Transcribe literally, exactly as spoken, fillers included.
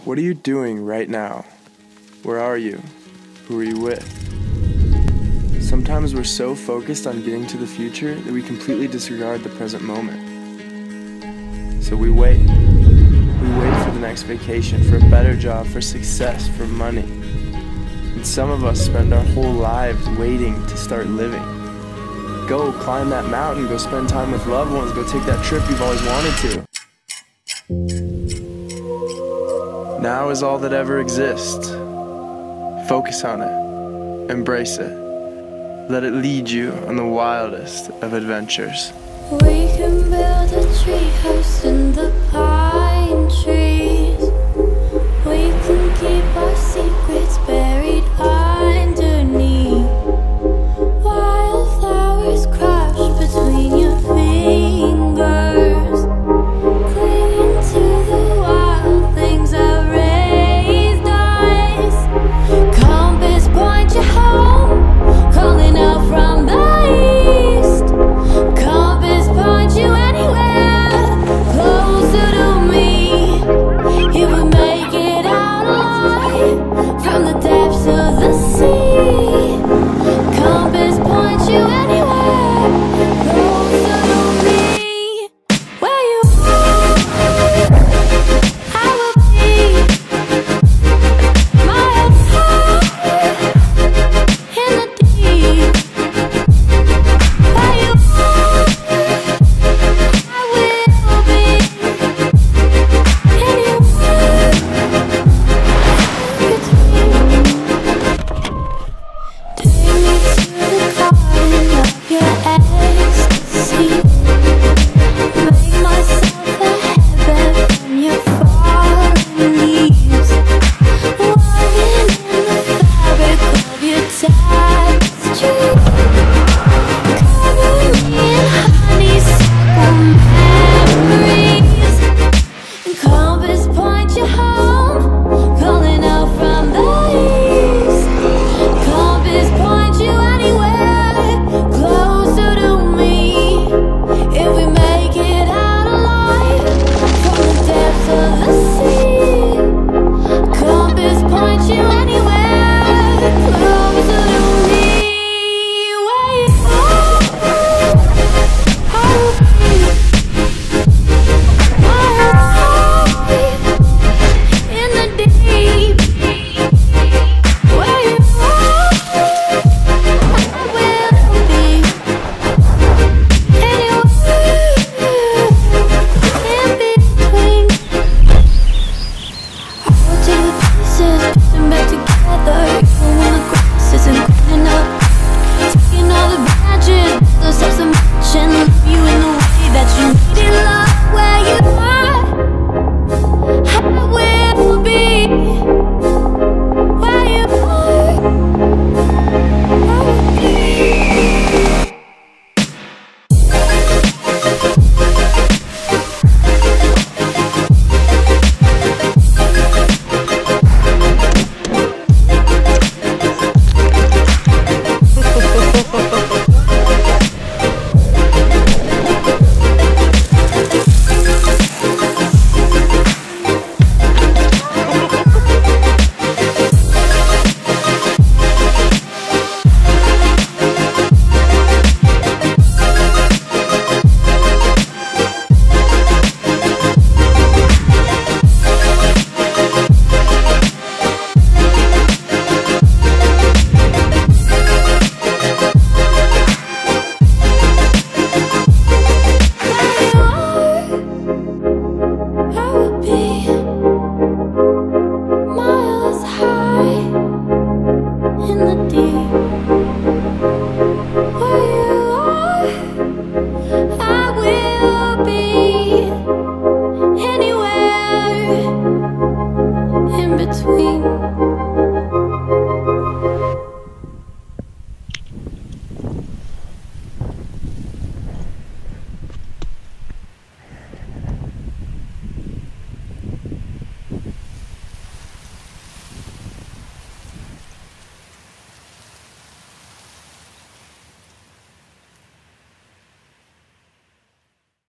What are you doing right now? Where are you? Who are you with? Sometimes we're so focused on getting to the future that we completely disregard the present moment. So we wait. We wait for the next vacation, for a better job, for success, for money. And some of us spend our whole lives waiting to start living. Go climb that mountain, go spend time with loved ones, go take that trip you've always wanted to. Now is all that ever exists. Focus on it. Embrace it. Let it lead you on the wildest of adventures. We can build a treehouse in the park.